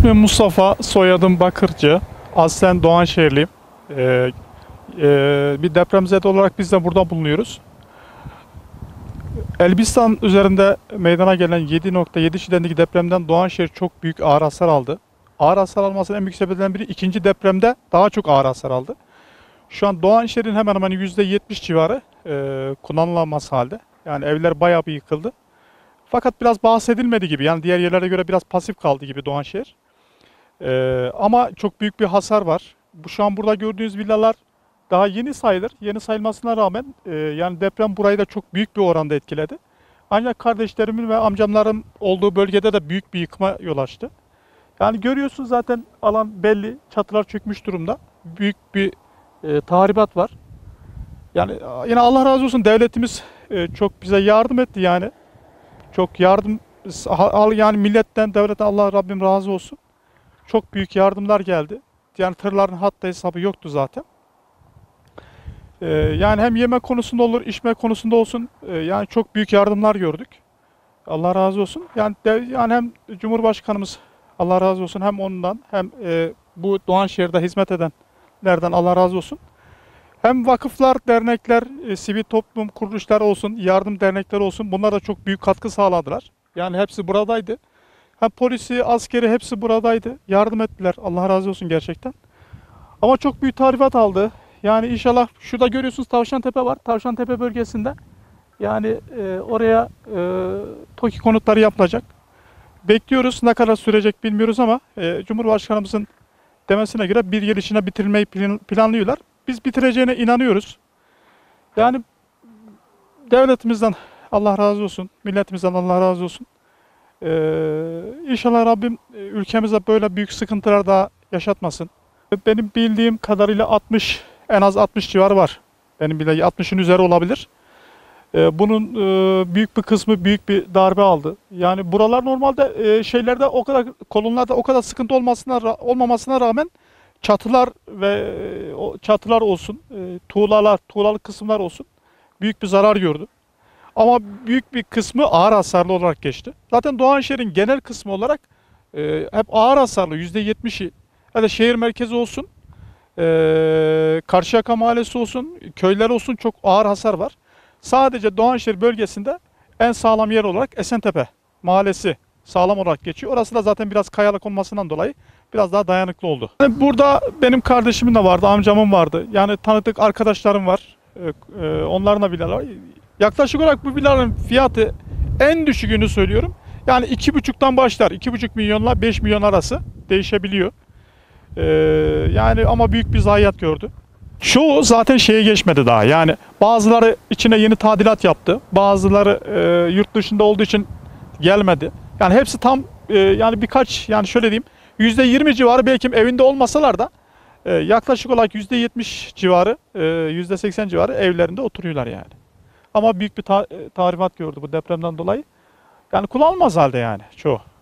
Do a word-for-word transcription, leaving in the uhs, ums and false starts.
İsmim Mustafa, soyadım Bakırcı. Aslen Doğanşehirliyim. Ee, e, bir depremzede olarak biz de burada bulunuyoruz. Elbistan üzerinde meydana gelen yedi nokta yedi şiddetindeki depremden Doğanşehir çok büyük ağır hasar aldı. Ağır hasar almasının en büyük sebeplerinden biri ikinci depremde daha çok ağır hasar aldı. Şu an Doğanşehir'in hemen hemen yüzde yetmiş civarı e, kullanılamaz halde. Yani evler bayağı bir yıkıldı. Fakat biraz bahsedilmedi gibi. Yani diğer yerlere göre biraz pasif kaldı gibi Doğanşehir. Ee, ama çok büyük bir hasar var. Bu şu an burada gördüğünüz villalar daha yeni sayılır. Yeni sayılmasına rağmen e, yani deprem burayı da çok büyük bir oranda etkiledi. Ancak kardeşlerimin ve amcamların olduğu bölgede de büyük bir yıkıma yol açtı. Yani görüyorsunuz zaten alan belli. Çatılar çökmüş durumda. Büyük bir e, tahribat var. Yani yine Allah razı olsun devletimiz e, çok bize yardım etti yani. Çok yardım yani milletten, devletten Allah Rabbim razı olsun. Çok büyük yardımlar geldi. Yani tırların hatta hesabı yoktu zaten. Ee, yani hem yeme konusunda olur, içme konusunda olsun. Ee, yani çok büyük yardımlar gördük. Allah razı olsun. Yani de, yani hem Cumhurbaşkanımız Allah razı olsun hem ondan hem e, bu Doğanşehir'de hizmet edenlerden Allah razı olsun. Hem vakıflar, dernekler, e, sivil toplum kuruluşları olsun, yardım dernekleri olsun bunlar da çok büyük katkı sağladılar. Yani hepsi buradaydı. Hem polisi, askeri hepsi buradaydı. Yardım ettiler. Allah razı olsun gerçekten. Ama çok büyük tarifat aldı. Yani inşallah şurada görüyorsunuz Tavşantepe var. Tavşantepe bölgesinde. Yani e, oraya e, TOKİ konutları yapılacak. Bekliyoruz. Ne kadar sürecek bilmiyoruz ama e, Cumhurbaşkanımızın demesine göre bir yıl içinde bitirilmeyi planlıyorlar. Biz bitireceğine inanıyoruz. Yani devletimizden Allah razı olsun. Milletimizden Allah razı olsun. Ee, İnşallah Rabbim ülkemize böyle büyük sıkıntılar daha yaşatmasın. Benim bildiğim kadarıyla altmış, en az altmış civarı var. Benim bildiğim altmışın üzeri olabilir. Ee, bunun e, büyük bir kısmı büyük bir darbe aldı. Yani buralar normalde e, şeylerde o kadar kolonlarda o kadar sıkıntı olmasına olmamasına rağmen çatılar ve e, o çatılar olsun, e, tuğlalar, tuğlalı kısımlar olsun büyük bir zarar gördü. Ama büyük bir kısmı ağır hasarlı olarak geçti. Zaten Doğanşehir'in genel kısmı olarak e, hep ağır hasarlı yüzde yetmişi. Yani şehir merkezi olsun, e, Karşıyaka Mahallesi olsun, köyler olsun çok ağır hasar var. Sadece Doğanşehir bölgesinde en sağlam yer olarak Esentepe Mahallesi sağlam olarak geçiyor. Orası da zaten biraz kayalık olmasından dolayı biraz daha dayanıklı oldu. Yani burada benim kardeşimin de vardı, amcamın vardı. Yani tanıdık arkadaşlarım var. E, e, onlarla bile var. Yaklaşık olarak bu villaların fiyatı en düşüğünü söylüyorum. Yani iki buçuktan başlar. iki buçuk milyonla beş milyon arası değişebiliyor. Ee, yani ama büyük bir zayiat gördü. Çoğu zaten şeye geçmedi daha. Yani bazıları içine yeni tadilat yaptı. Bazıları e, yurt dışında olduğu için gelmedi. Yani hepsi tam e, yani birkaç yani şöyle diyeyim yüzde yirmi civarı belki evinde olmasalar da e, yaklaşık olarak yüzde yetmiş civarı e, yüzde seksen civarı evlerinde oturuyorlar yani. Ama büyük bir ta tahribat gördü bu depremden dolayı. Yani kullanılmaz halde yani çoğu.